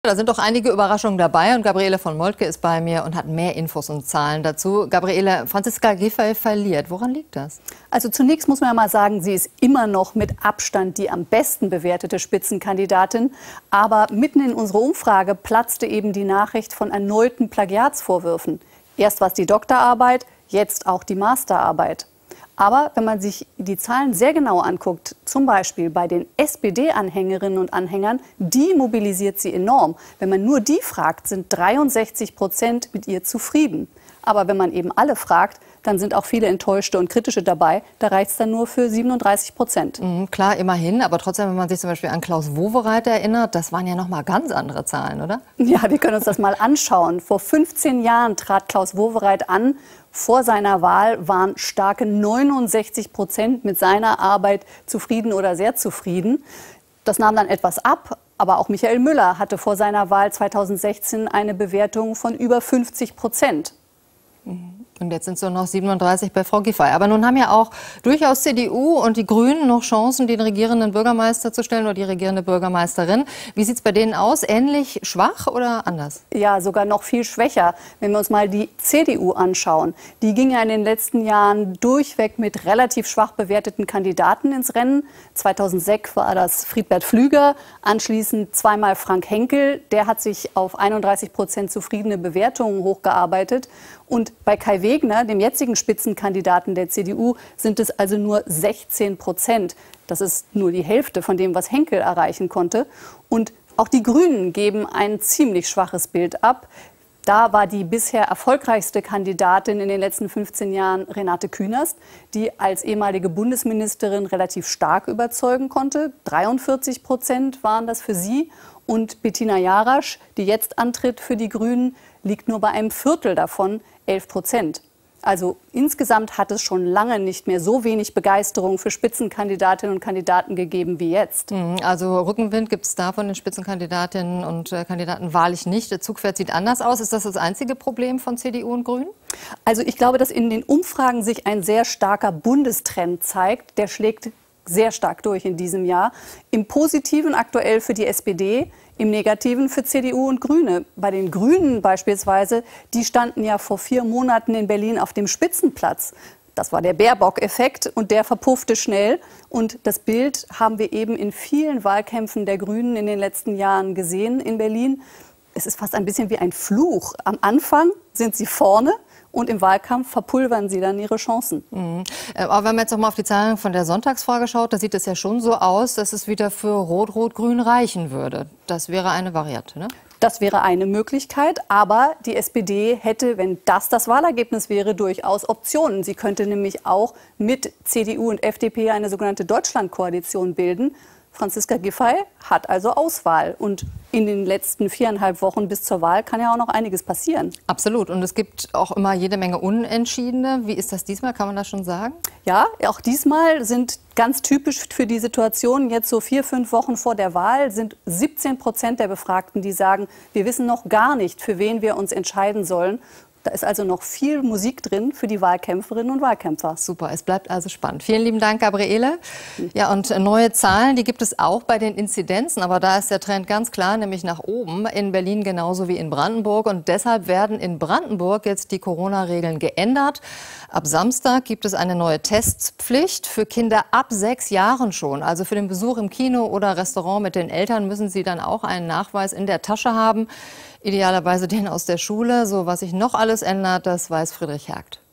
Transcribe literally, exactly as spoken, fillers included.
Da sind doch einige Überraschungen dabei und Gabriele von Moltke ist bei mir und hat mehr Infos und Zahlen dazu. Gabriele, Franziska Giffey verliert. Woran liegt das? Also zunächst muss man ja mal sagen, sie ist immer noch mit Abstand die am besten bewertete Spitzenkandidatin. Aber mitten in unserer Umfrage platzte eben die Nachricht von erneuten Plagiatsvorwürfen. Erst war es die Doktorarbeit, jetzt auch die Masterarbeit. Aber wenn man sich die Zahlen sehr genau anguckt, zum Beispiel bei den S P D-Anhängerinnen und Anhängern, die mobilisiert sie enorm. Wenn man nur die fragt, sind dreiundsechzig Prozent mit ihr zufrieden. Aber wenn man eben alle fragt, dann sind auch viele Enttäuschte und Kritische dabei. Da reicht es dann nur für siebenunddreißig Prozent. Mhm, klar, immerhin. Aber trotzdem, wenn man sich zum Beispiel an Klaus Wowereit erinnert, das waren ja noch mal ganz andere Zahlen, oder? Ja, wir können uns das mal anschauen. Vor fünfzehn Jahren trat Klaus Wowereit an. Vor seiner Wahl waren starke neunundsechzig Prozent mit seiner Arbeit zufrieden oder sehr zufrieden. Das nahm dann etwas ab. Aber auch Michael Müller hatte vor seiner Wahl zweitausendsechzehn eine Bewertung von über fünfzig Prozent. Und jetzt sind es nur noch siebenunddreißig bei Frau Giffey. Aber nun haben ja auch durchaus C D U und die Grünen noch Chancen, den regierenden Bürgermeister zu stellen oder die regierende Bürgermeisterin. Wie sieht es bei denen aus? Ähnlich schwach oder anders? Ja, sogar noch viel schwächer. Wenn wir uns mal die C D U anschauen. Die ging ja in den letzten Jahren durchweg mit relativ schwach bewerteten Kandidaten ins Rennen. zweitausendsechs war das Friedbert Pflüger, anschließend zweimal Frank Henkel. Der hat sich auf einunddreißig Prozent zufriedene Bewertungen hochgearbeitet. Und bei Kai Wegner, dem jetzigen Spitzenkandidaten der C D U, sind es also nur sechzehn Prozent. Das ist nur die Hälfte von dem, was Henkel erreichen konnte. Und auch die Grünen geben ein ziemlich schwaches Bild ab. Da war die bisher erfolgreichste Kandidatin in den letzten fünfzehn Jahren Renate Künast, die als ehemalige Bundesministerin relativ stark überzeugen konnte. dreiundvierzig Prozent waren das für sie. Und Bettina Jarasch, die jetzt antritt für die Grünen, liegt nur bei einem Viertel davon, elf Prozent. Also insgesamt hat es schon lange nicht mehr so wenig Begeisterung für Spitzenkandidatinnen und Kandidaten gegeben wie jetzt. Also Rückenwind gibt es da von den Spitzenkandidatinnen und Kandidaten wahrlich nicht. Der Zugpferd sieht anders aus. Ist das das einzige Problem von C D U und Grünen? Also ich glaube, dass in den Umfragen sich ein sehr starker Bundestrend zeigt. Der schlägt sehr stark durch in diesem Jahr. Im Positiven aktuell für die S P D, im Negativen für C D U und Grüne. Bei den Grünen beispielsweise, die standen ja vor vier Monaten in Berlin auf dem Spitzenplatz. Das war der Baerbock-Effekt und der verpuffte schnell. Und das Bild haben wir eben in vielen Wahlkämpfen der Grünen in den letzten Jahren gesehen in Berlin. Es ist fast ein bisschen wie ein Fluch. Am Anfang sind sie vorne. Und im Wahlkampf verpulvern sie dann ihre Chancen. Mhm. Aber wenn man jetzt noch mal auf die Zahlen von der Sonntagsfrage schaut, da sieht es ja schon so aus, dass es wieder für Rot-Rot-Grün reichen würde. Das wäre eine Variante, ne? Das wäre eine Möglichkeit, aber die S P D hätte, wenn das das Wahlergebnis wäre, durchaus Optionen. Sie könnte nämlich auch mit C D U und F D P eine sogenannte Deutschlandkoalition bilden. Franziska Giffey hat also Auswahl. Und in den letzten viereinhalb Wochen bis zur Wahl kann ja auch noch einiges passieren. Absolut. Und es gibt auch immer jede Menge Unentschiedene. Wie ist das diesmal? Kann man das schon sagen? Ja, auch diesmal sind ganz typisch für die Situation, jetzt so vier, fünf Wochen vor der Wahl, sind siebzehn Prozent der Befragten, die sagen, wir wissen noch gar nicht, für wen wir uns entscheiden sollen. Da ist also noch viel Musik drin für die Wahlkämpferinnen und Wahlkämpfer. Super, es bleibt also spannend. Vielen lieben Dank, Gabriele. Ja, und neue Zahlen, die gibt es auch bei den Inzidenzen. Aber da ist der Trend ganz klar, nämlich nach oben. In Berlin genauso wie in Brandenburg. Und deshalb werden in Brandenburg jetzt die Corona-Regeln geändert. Ab Samstag gibt es eine neue Testpflicht für Kinder ab sechs Jahren schon. Also für den Besuch im Kino oder Restaurant mit den Eltern müssen sie dann auch einen Nachweis in der Tasche haben. Idealerweise den aus der Schule. So, was sich noch alles ändert, das weiß Friedrich Hergt.